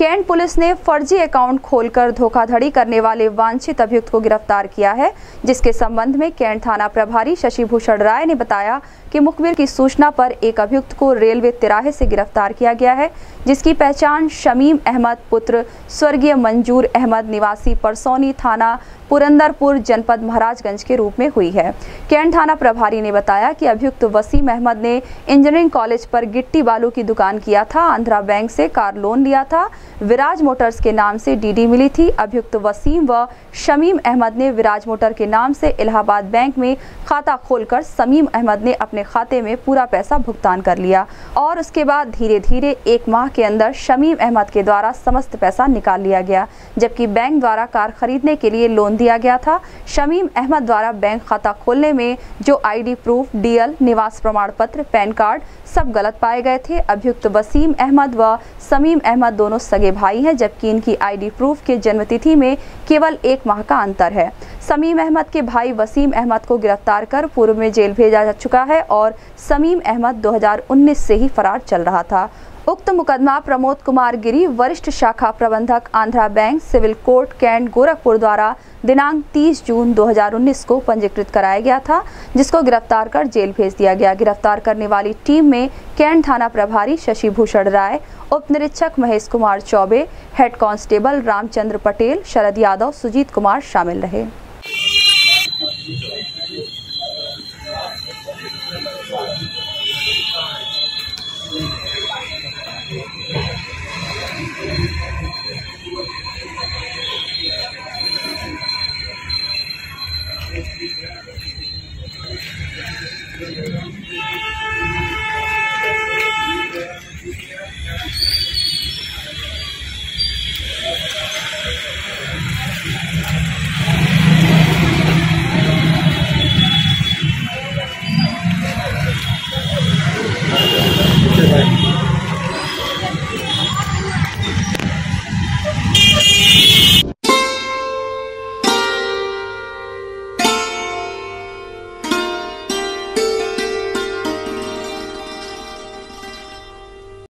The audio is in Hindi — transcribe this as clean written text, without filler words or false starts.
कैंट पुलिस ने फर्जी अकाउंट खोलकर धोखाधड़ी करने वाले वांछित अभियुक्त को गिरफ्तार किया है, जिसके संबंध में कैंट थाना प्रभारी शशि भूषण राय ने बताया कि मुखबिर की सूचना पर एक अभियुक्त को रेलवे तिराहे से गिरफ्तार किया गया है, जिसकी पहचान शमीम अहमद पुत्र स्वर्गीय मंजूर अहमद निवासी परसौनी थाना पुरंदरपुर जनपद महाराजगंज के रूप में हुई है। कैंट थाना प्रभारी ने बताया कि अभियुक्त वसीम अहमद ने इंजीनियरिंग कॉलेज पर गिट्टी बालू की दुकान किया था, आंध्रा बैंक से कार लोन लिया था, विराज मोटर्स के नाम से डीडी मिली थी। अभियुक्त वसीम व शमीम अहमद ने विराज मोटर के नाम से इलाहाबाद बैंक में खाता खोलकर शमीम अहमद ने अपने खाते में पूरा पैसा भुगतान कर लिया और उसके बाद धीरे धीरे 1 माह के अंदर शमीम अहमद के द्वारा समस्त पैसा निकाल लिया गया, जबकि बैंक द्वारा कार खरीदने के लिए लोन दिया गया था। शमीम अहमद द्वारा बैंक खाता खोलने में जो आईडी प्रूफ, डीएल, निवास प्रमाण पत्र, पैन कार्ड सब गलत पाए गए थे। अभियुक्त वसीम अहमद व शमीम अहमद दोनों सगे भाई हैं, जबकि इनकी आईडी प्रूफ के जन्मतिथि में केवल 1 माह का अंतर है। शमीम अहमद के भाई वसीम अहमद को गिरफ्तार कर पूर्व में जेल भेजा जा चुका है और शमीम अहमद 2019 से ही फरार चल रहा था। उक्त मुकदमा प्रमोद कुमार गिरी, वरिष्ठ शाखा प्रबंधक, Andhra bank, civil court cantt Gorakhpur द्वारा दिनांक 30 जून 2019 को पंजीकृत कराया गया था, जिसको गिरफ्तार कर जेल भेज दिया गया। गिरफ्तार करने वाली टीम में कैंट थाना प्रभारी शशि भूषण राय, उप निरीक्षक महेश कुमार चौबे, हेड कांस्टेबल रामचंद्र पटेल, शरद यादव, सुजीत कुमार शामिल रहे।